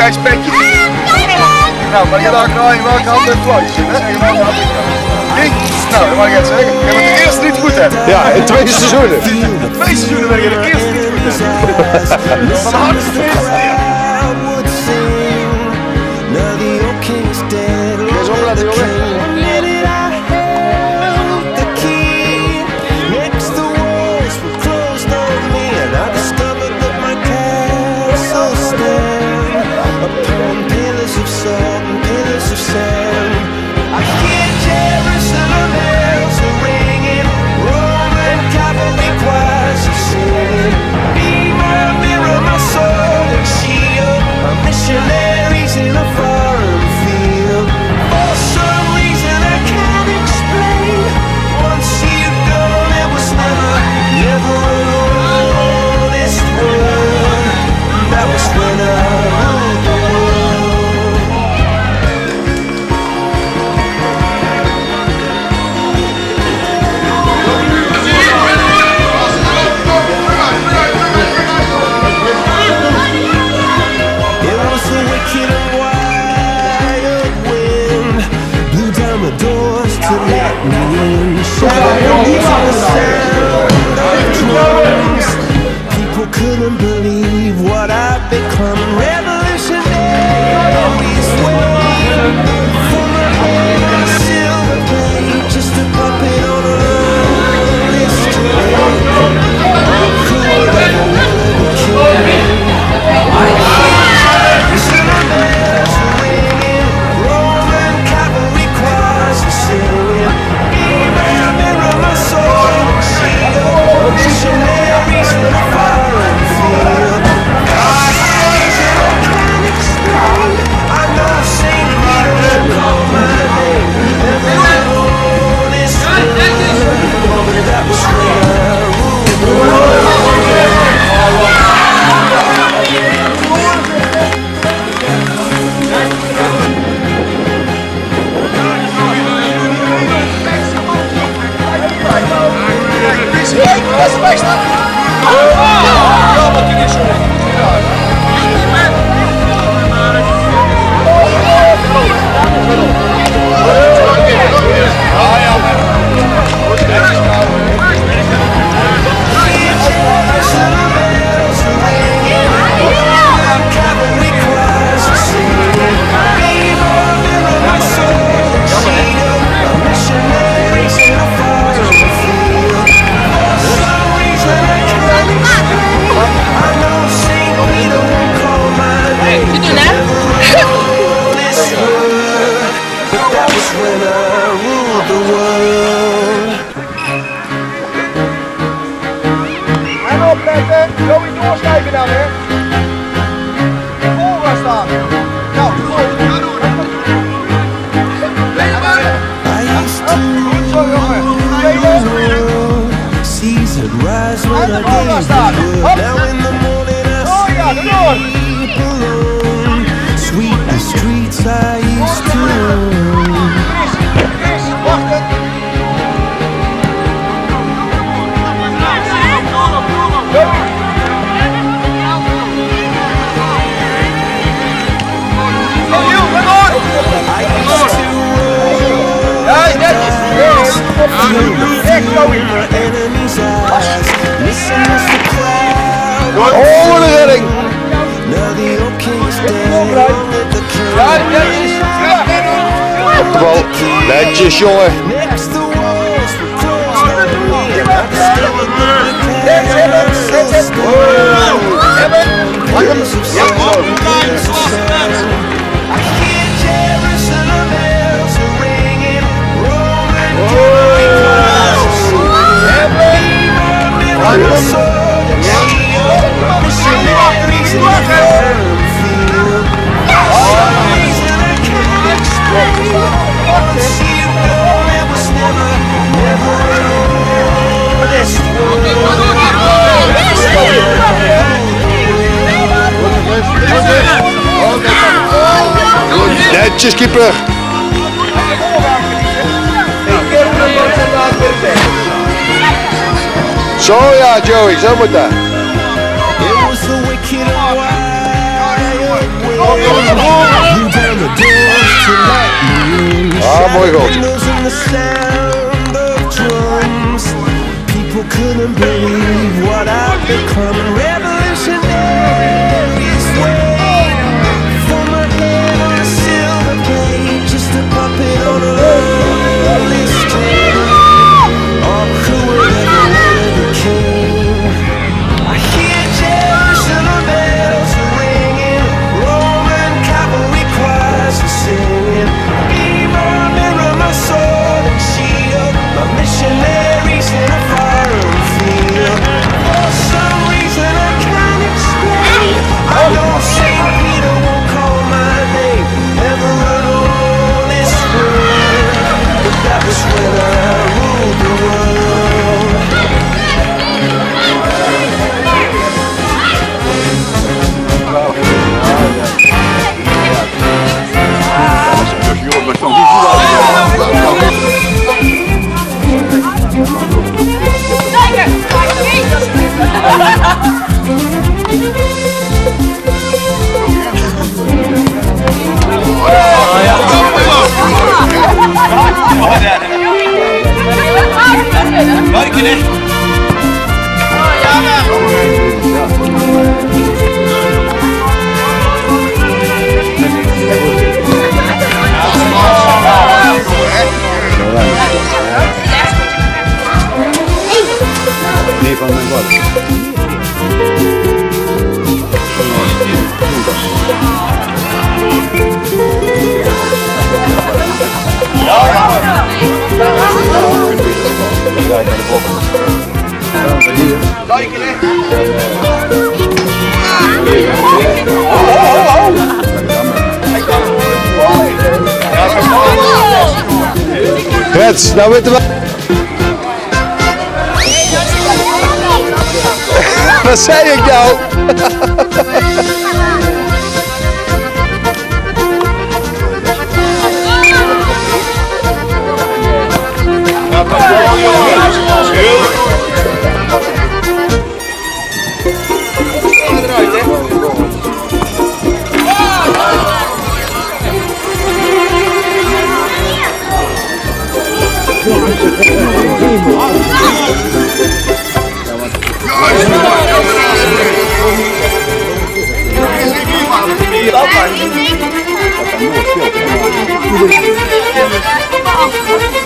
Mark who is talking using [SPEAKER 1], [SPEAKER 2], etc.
[SPEAKER 1] Spekje. Nou, maar je daar kraaien welke hand heeft Floris? Niek? Nou, dat mag ik het zeggen. Je bent de eerste niet goed hebt.
[SPEAKER 2] Ja, in 2 seizoenen.
[SPEAKER 1] 2 seizoenen ben je de eerste niet goed hebt. Van harte gefeliciteerd. Ga eens opletten, jongen.
[SPEAKER 3] People couldn't believe what I've become. Revolutionaries waiting for my head on a silver plate, just a puppet on a lonely string. Who would ever want to kill me? Bells are ringing, Roman cavalry choirs are singing. Mirror, mirror, my soul, missionaries in a foreign field. I know Saint Peter will call my name. Everyone is good. That was when I ruled the world.
[SPEAKER 1] Joey, doorschrijven dan, hè? Voor gaan staan. Nou, goed zo, jongen. En de bal gaan staan. Hop. Oh ja, door. Kris, wachten.
[SPEAKER 2] Oh, de redding! Op de bal. Netjes, jongen. Netjes, keeper. Zo ja, Joey, zo moet dat. Ah, mooi goal.
[SPEAKER 3] People couldn't believe what I've become. Revolutionaries wait for my head on a silver plate, just a puppet on a lonely string. Oh, who would ever wanted the king? I hear Jerusalem bells ringing, Roman cavalry choirs are singing. Be my mirror, my sword and shield, my missionaries in a foreign field. For some reason I can't explain, I know St. Peter won't call my name ever alone this world, but that was when I ruled the world.
[SPEAKER 2] Nee, van mijn wat. Rens, nou weten we. Wat zei ik nou?
[SPEAKER 3] Ja,